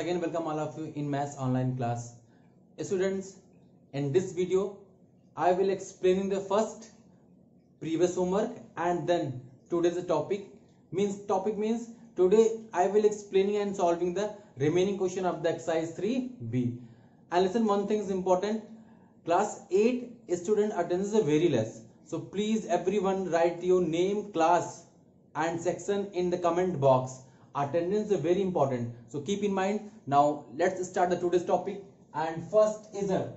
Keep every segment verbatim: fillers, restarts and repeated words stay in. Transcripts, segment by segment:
again welcome all of you in Maths online class. Students, in this video I will explain the first previous homework and then today's topic. Means topic means today I will explaining and solving the remaining question of the exercise three B. And listen, one thing is important. Class eight student attendance is very less. So please everyone write your name, class and section in the comment box. Attendance is very important, so keep in mind. Now let's start the today's topic. And first is a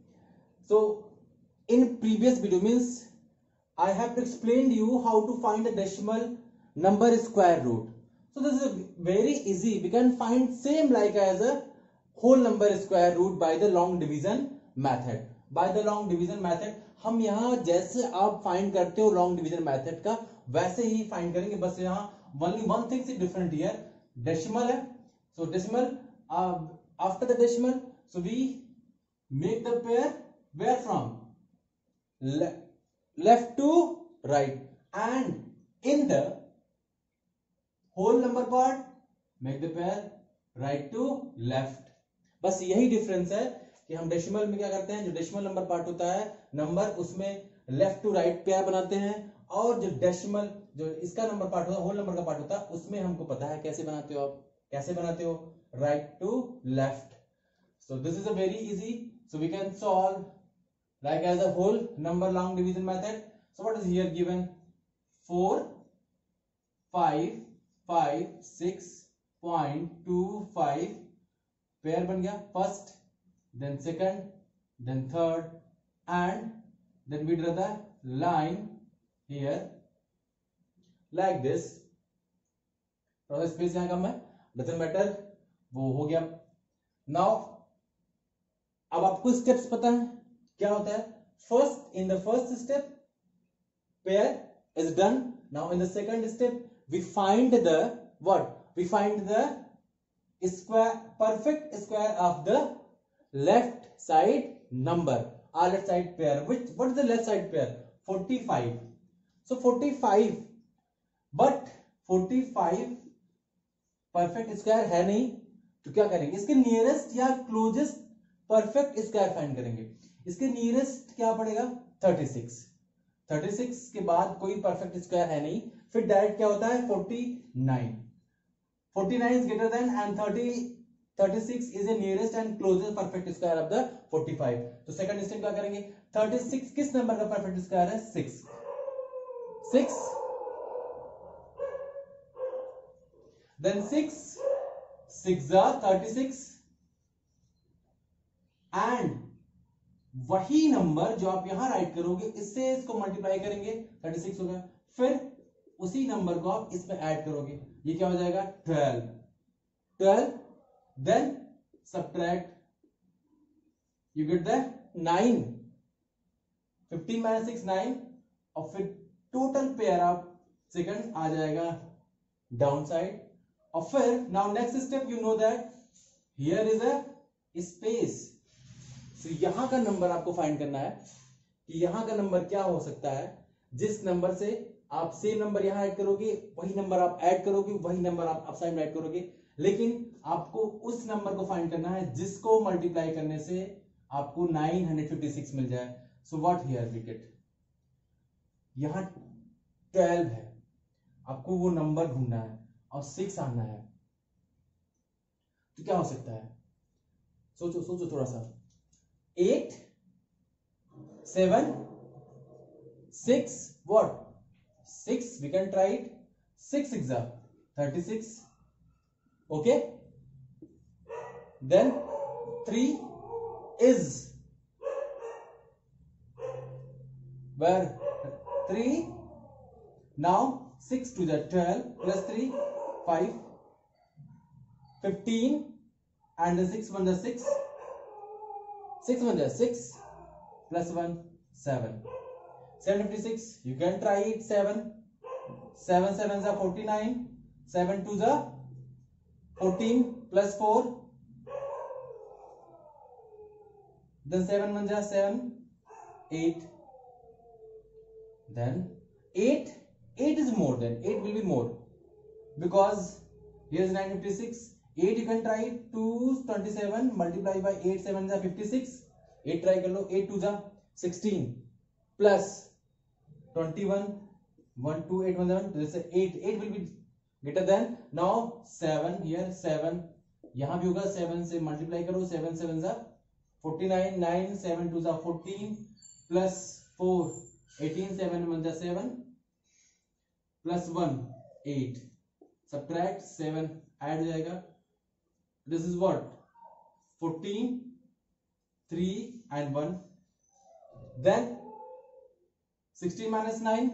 so in previous video means I have explained you how to find the decimal number square root. So this is very easy. We can find same like as a whole number square root by the long division method. By the long division method हम यहाँ जैसे आप find करते हो long division method का वैसे ही find करेंगे. बस यहाँ only one thing is different here. Decimal है, so decimal uh, after the decimal, so we make the pair where from Le left to right, and in the whole number part make the pair right to left. बस यही difference है कि हम decimal में क्या करते हैं, जो डेसिमल नंबर पार्ट होता है नंबर उसमें लेफ्ट टू राइट पेयर बनाते हैं, और जो डेसिमल जो इसका नंबर पार्ट होता है होल नंबर का पार्ट होता है उसमें हमको पता है कैसे बनाते हो. आप कैसे बनाते हो, right to left. So this is a very easy. So we can solve like as a whole number long division method. So what is here given, four five five six point two five pair बन गया. First, then second, then third, and then we draw the line here like this. थोड़ा space यहाँ कम है, doesn't matter, वो हो गया. Now अब आपको स्टेप्स पता है क्या होता है. First, in the first step pair is done. Now in the second step we find the what? We find the square, perfect square of the left side number or left side pair. Which what is the left side pair? forty-five. So forty-five, but forty-five perfect square है नहीं, तो क्या करेंगे, इसके nearest या closest perfect square find करेंगे. इसके nearest क्या पड़ेगा, thirty-six. thirty-six के बाद कोई परफेक्ट स्क्वायर है नहीं, फिर डायरेक्ट क्या होता है, forty-nine. forty-nine is greater than and thirty thirty-six is the nearest and closest perfect square of the forty-five. तो सेकंड स्टेप क्या करेंगे, thirty-six किस नंबर का परफेक्ट स्क्वायर है, six. six, then six six are thirty-six, and वही number जो आप यहां राइट करोगे इससे इसको मल्टीप्लाई करेंगे, thirty-six होगा. फिर उसी नंबर को आप इसमें ऐड करोगे, ये क्या हो जाएगा, twelve. twelve, then subtract, you get the nine. fifteen minus six, nine, और फिर टोटल पेयर ऑफ सेकंड आ जाएगा डाउन साइड. और फिर now next step, you know that here is a space. So यहां का नंबर आपको फाइंड करना है कि यहां का नंबर क्या हो सकता है. जिस नंबर से आप सेम नंबर यहां ऐड करोगे वही नंबर आप ऐड करोगे, वही नंबर आप अप साइड में ऐड करोगे, लेकिन आपको उस नंबर को फाइंड करना है जिसको मल्टीप्लाई करने से आपको nine fifty-six मिल जाए. So what here we get, यहां twelve है, आपको वो नंबर ढूंढना है और six आना है. तो क्या हो सकता है, सोचो सोचो थोड़ा सा. eight, seven, six, what, six, we can try it. six six are thirty-six. Okay, then three is where three. Now six to the twelve plus three, five, fifteen, and the six one the six, six one the six plus one, seven. seven fifty-six, you can try it. seven, seven sevens are forty-nine, seven twos are fourteen plus four, then seven ones are seven, eight, then eight, eight is more than, eight will be more because here is nine fifty-six, eight you can try two twenty seven multiply by eight seven जा fifty six, eight try कर लो, eight two जा sixteen plus twenty one, one two eight one seven, जैसे eight, eight will be greater than, now seven here, seven यहां भी होगा, seven से multiply करो, सेवन सेवन जा forty nine, nine seven two जा fourteen plus four eighteen, seven one जा seven plus one eight, subtract seven, add हो जाएगा, this is what fourteen, three and one, then sixteen minus nine,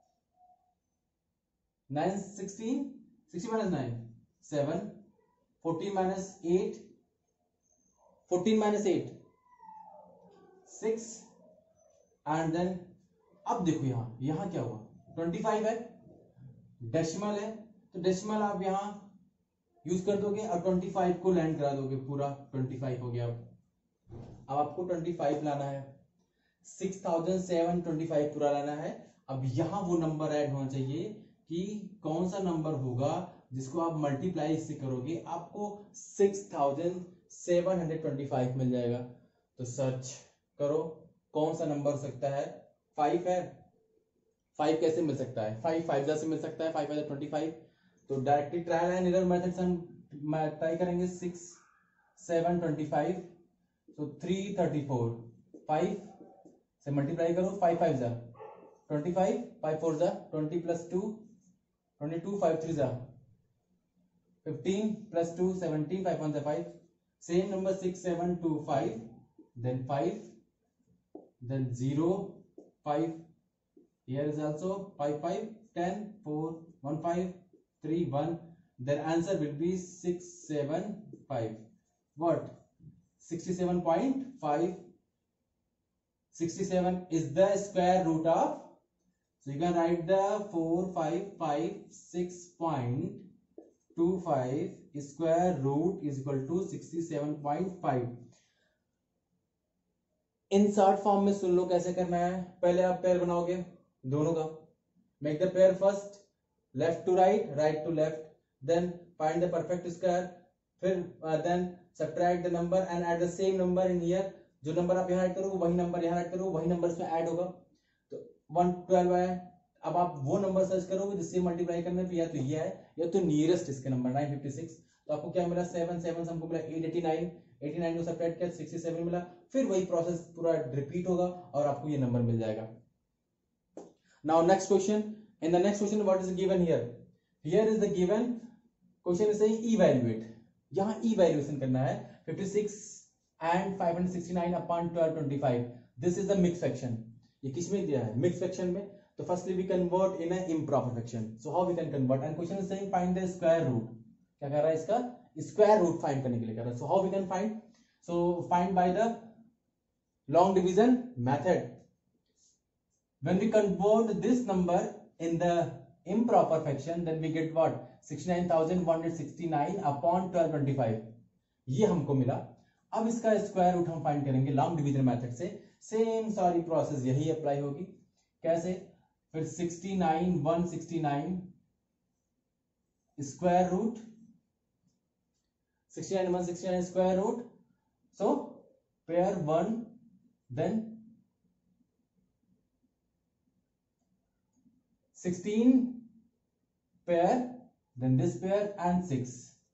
nine sixteen, sixteen minus nine seven, fourteen minus eight, fourteen minus eight six, and then अब देखो यहां यहां क्या हुआ, twenty five है, decimal है, तो डेसिमल आप यहां यूज कर दोगे और ट्वेंटी फाइव को लैंड करा दोगे, पूरा ट्वेंटी फाइव हो गया। अब अब आपको ट्वेंटी फाइव लाना है, six thousand seven twenty five पूरा लाना है। अब यहां वो नंबर ऐड होना चाहिए कि कौन सा नंबर होगा जिसको आप मल्टीप्लाई इससे करोगे, आपको six thousand seven hundred twenty five मिल जाएगा। तो सर्च करो कौन सा नंबर हो सकता है, फाइव है, फाइव कैसे मिल सकता है, फाइव फाइव से मिल सकता है, फाइव फाइव ट्वेंटी फाइव, तो directly trial and error method से हम ट्राई करेंगे, सिक्स सेवन ट्वेंटी फाइव, तो थ्री थर्टी फोर, फाइव से मल्टीप्लाई करो, फाइव फाइव जा ट्वेंटी फाइव, फाइव फोर जा twenty plus two twenty two, five three जा fifteen plus two seventeen, five one जा five, same number six seven two five, then five, then zero, five, here is also five, five, ten, four, one, five, three, one, then answer will be six, seven, five, what, sixty-seven point five, sixty-seven is the square root of, so you can write the four, five, five, six point two five square root is equal to sixty-seven point five। इन short form में सुन लो कैसे करना है। पहले आप pair बनाओगे दोनों का, make the pair first, left to right, right to left, then find the perfect square, फिर then subtract the number and add the same number in here, जो नंबर आप यहाँ ऐड करोगे वही नंबर यहाँ ऐड करोगे, वही नंबर इसमें ऐड होगा, तो वन ट्वेल्व है। अब आप वो नंबर सर्च करोगे जिससे मल्टीप्लाई करने पे, या तो ये है या तो नियरेस्ट इसके नंबर नाइन फिफ्टी सिक्स, तो आपको क्या मिला, सेवन, सेवन हमको मिला eight eighty nine, eighty nine को सब्ट्रैक्ट किया सिक्सटी सेवन मिला, फिर वही प्रोसेस पूरा रिपीट होगा और आपको ये नंबर मिल जाएगा। Now next question, in the next question what is given here, here is the given question is saying evaluate, यहां इवैल्यूएशन करना है fifty six and five hundred sixty nine upon twelve twenty five, this is the mix fraction, ये किसमें दिया है, mix fraction में, तो firstly we convert in a improper fraction, so how we can convert, and question is saying find the square root, क्या कर रहा है इसका स्क्वायर रूट फाइंड करने के लिए कर रहा है, so how we can find, so find by the long division method, when we convert this number in the improper fraction then we get what, sixty-nine thousand one hundred sixty-nine upon twelve twenty-five, ये हमको मिला। अब इसका square root हम find करेंगे long division method से, same सारी process यही अप्लाई होगी, कैसे, फिर sixty nine one sixty nine square root, sixty nine one sixty nine square root, so pair one, then sixteen pair, then this pair and six।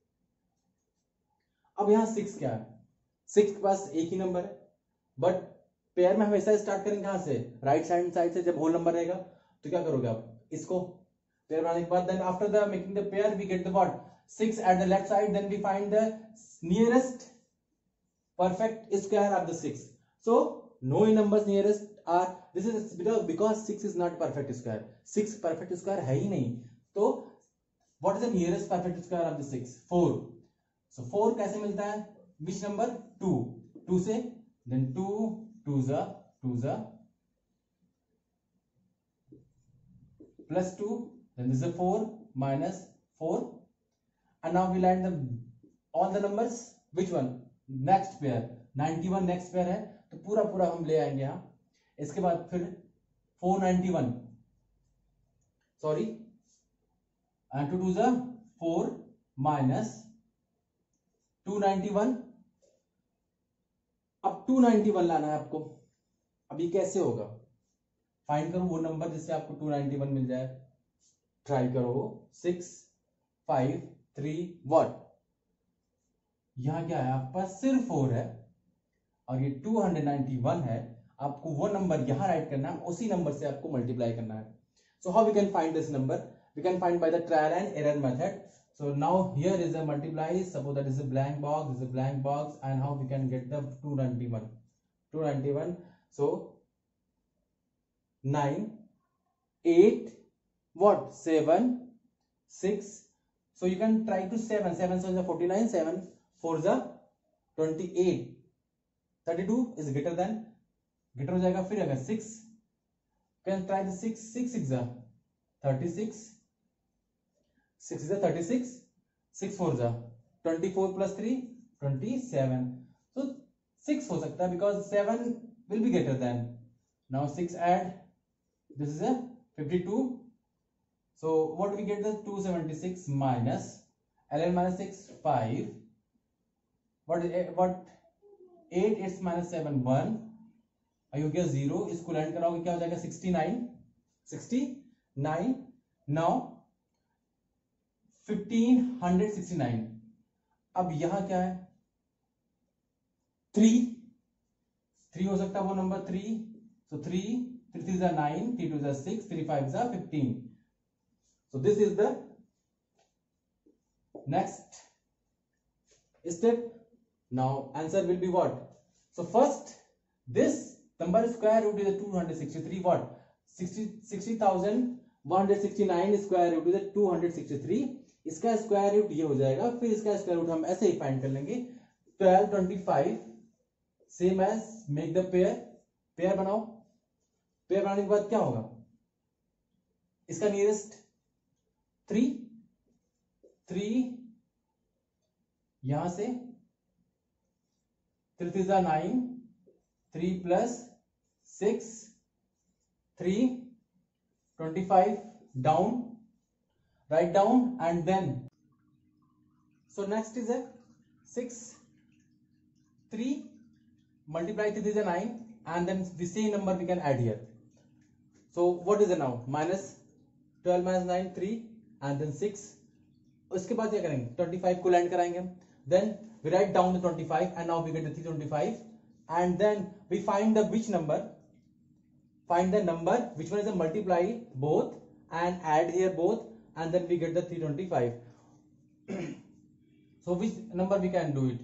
अब यहां six क्या है, सिक्स के पास एक ही नंबर है, बट पेयर में हमेशा स्टार्ट करेंगे कहां से, राइट साइड साइड से, जब होल नंबर रहेगा तो क्या करोगे आप, इसको पेयर बनाने के बाद then after the making the pair we get the what, six at the left side, then we find the nearest perfect square of the six, so no numbers nearest are, this is because because six is not perfect square, six perfect square है ही नहीं, तो what is the nearest perfect square of the six, four, so four कैसे मिलता है, which number, two, two से, then two two za two za plus two, then this is a four minus four, and now we'll add the all the numbers, which one, next pair ninety one next pair है, तो पूरा पूरा हम ले आएंगे यहां, इसके बाद फिर four ninety one, sorry two two जा four minus two ninety one. अब टू नाइनटी वन लाना है आपको। अभी कैसे होगा, फाइंड करो वो नंबर जिससे आपको टू नाइनटी वन मिल जाए। ट्राई करो। सिक्स फाइव थ्री वन, यहां क्या है आपके पास, सिर्फ फोर है और ये टू नाइनटी वन है। आपको वो नंबर यहां राइट करना है, उसी नंबर से आपको मल्टीप्लाई करना है। So how we can find this number, we can find by the trial and error method. So now here is a multiply, suppose that is a blank box, this is a blank box, and how we can get the two ninety-one. two ninety-one, so nine, eight, what, seven, six, so you can try to seven, seven so is the forty-nine, seven four is the twenty-eight, thirty-two is greater than, greater हो जाएगा, फिर अगर six, you can try the six, six is the thirty-six, six is a thirty-six, six four is a twenty-four plus three, twenty-seven. So six हो सकता है because seven will be greater than. Now six add, this is a fifty-two. So what do we get, the two seventy-six minus eleven minus six, five. What what eight, eight minus seven, one. आयु क्या zero, इसको land कराओगे क्या हो जाएगा, sixty-nine, sixty-nine. Now fifteen sixty nine. अब यहां क्या है, थ्री, थ्री हो सकता है वो number three. So three, three three जा नाइन, थ्री टू जा सिक्स, थ्री फाइव जा fifteen. So this is the next step. Now answer will be what, so first this number square root is two sixty three, what, sixty thousand one hundred sixty nine square root is two sixty three. इसका square root ये हो जाएगा, फिर इसका square root हम ऐसे ही find कर लेंगे. Twelve twenty five same as make the pair, pair बनाओ. पेयर बनाने के बाद क्या होगा, इसका नियरेस्ट थ्री, थ्री यहां से थ्री थ्री जा nine, three plus six, three, twenty five down, write down, and then so next is a six, three multiply three is a nine, and then the same number we can add here. So what is it now, minus twelve minus nine, three, and then six. उसके बाद क्या करेंगे, twenty-five को land कराएंगे. Then we write down the twenty-five, and now we get the three twenty-five, and then we find the which number, find the number which one is a multiply both and add here both, and then we get the three twenty-five. So which number we can do it,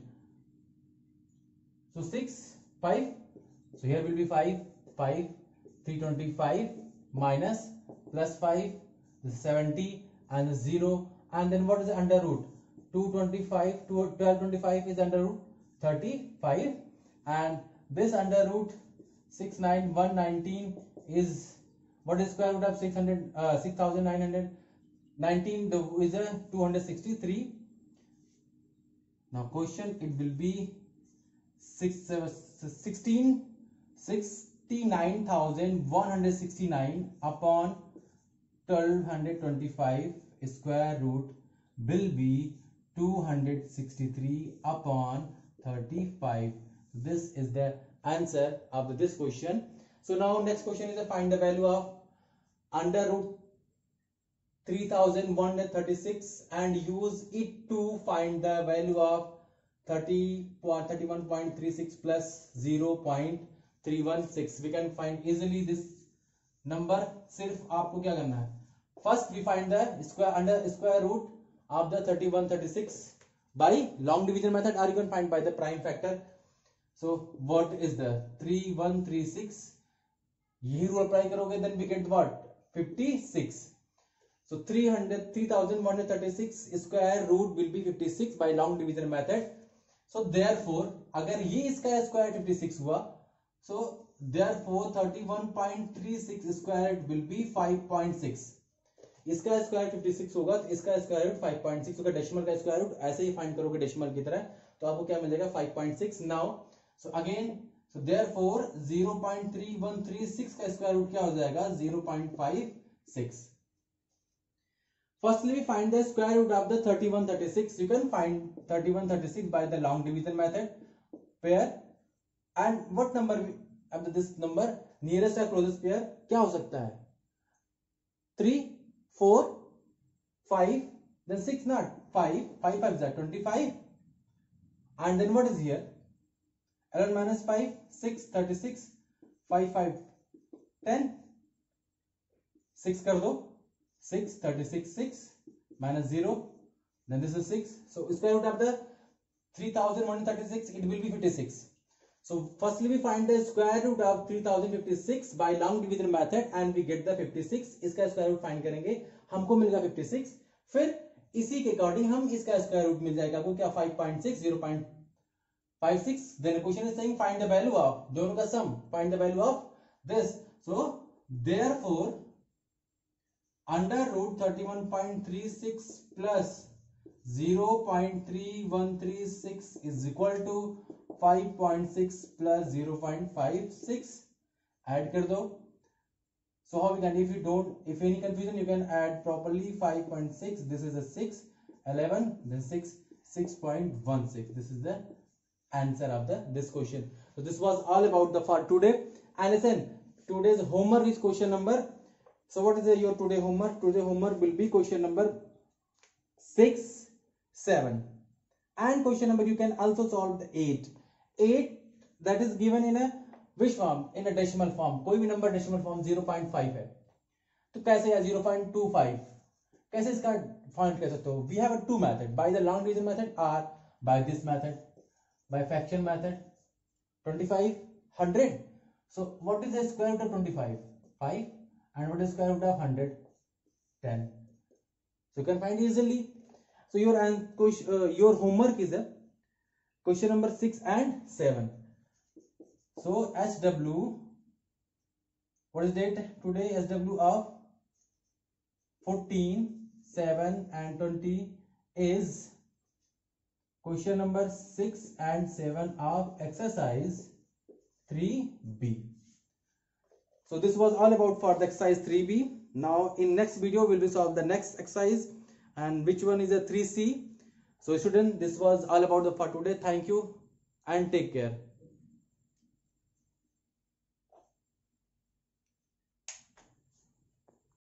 so six, five, so here will be five, five, three twenty-five minus plus five, this is seventy, and the zero, and then what is the under root, two twenty-five, twelve twenty-five is under root thirty-five, and this under root six nine one nineteen is what is square root of six hundred, uh, six thousand nine hundred nineteen, the is a two hundred sixty-three. Now question, it will be six, uh, sixteen, sixty-nine thousand one hundred sixty-nine upon twelve twenty-five square root will be two hundred sixty-three upon thirty-five. This is the answer of this question. So now next question is to find the value of under root three thousand one hundred thirty-six and use it to find the value of thirty, thirty-one point three six plus zero point three one six. We can find easily this number. सिर्फ आपको क्या करना है, first we find the square under square root of the thirty-one thirty-six by long division method, or you can find by the prime factor. So what is the three one three six, यही rule apply करोगे, then we get what, fifty-six. So three hundred, three thousand one hundred thirty-six square root will be fifty-six by long division method. So therefore अगर ये इसका square fifty-six हुआ, so therefore thirty-one point three six square will be five point six. इसका square fifty-six होगा तो इसका square root five point six होगा. Decimal का स्क्वायर रूट ऐसे ही फाइंड करोगे डेसिमल की तरह, तो आपको क्या मिल जाएगा, five point six. Now so again, so therefore zero point three one three six का स्क्वायर रूट क्या हो जाएगा, zero point five six. Firstly, we find the square root of the thirty-one thirty-six. You can find thirty-one thirty-six by the long division method. Pair and what number after this number nearest or closest pair क्या हो सकता है? three, four, five, then six not five. five five is that twenty-five. And then what is here? eleven minus five, six, thirty-six. five five, ten. six कर दो. six, thirty-six, six minus zero, then this is six. So square root of the three thousand one hundred thirty-six, it will be fifty-six. So firstly we find the square root of three thousand fifty-six by long division method and we get the fifty-six. इसका square root find करेंगे, हमको मिलेगा fifty-six. फिर इसी के according हम इसका square root मिल जाएगा आपको क्या five point six, zero point five six. Then the question is saying find the value of दोनों का sum, find the value of this. So therefore under root thirty-one point three six plus zero point three one three six is equal to five point six plus zero point five six. Add कर दो. So how we can, if you don't, if any confusion, you can add properly. Five point six, this is a six, eleven, then six, six point one six. This is the answer of the this question. So this was all about the for today. And listen, today's homework is question number. So what is the, your today homework? Today homework will be question number six, seven, and question number you can also solve the eight. eight that is given in a which form? In a decimal form. कोई भी number decimal form zero point five है, तो कैसे है zero point two five? कैसे इसका find कर सकते हो? We have a two method, by the long division method or by this method, by fraction method. twenty-five, one hundred. So what is the square root of twenty-five? five. And what is square root of one hundred? ten. So you can find easily. So your uh, your homework is a question number six and seven. So H W, what is date today? H W of fourteen, seven and twenty is question number six and seven of exercise three B. So this was all about for the exercise three B. Now in next video we will solve the next exercise, and which one is a three C. So student, this was all about the for today. Thank you and take care.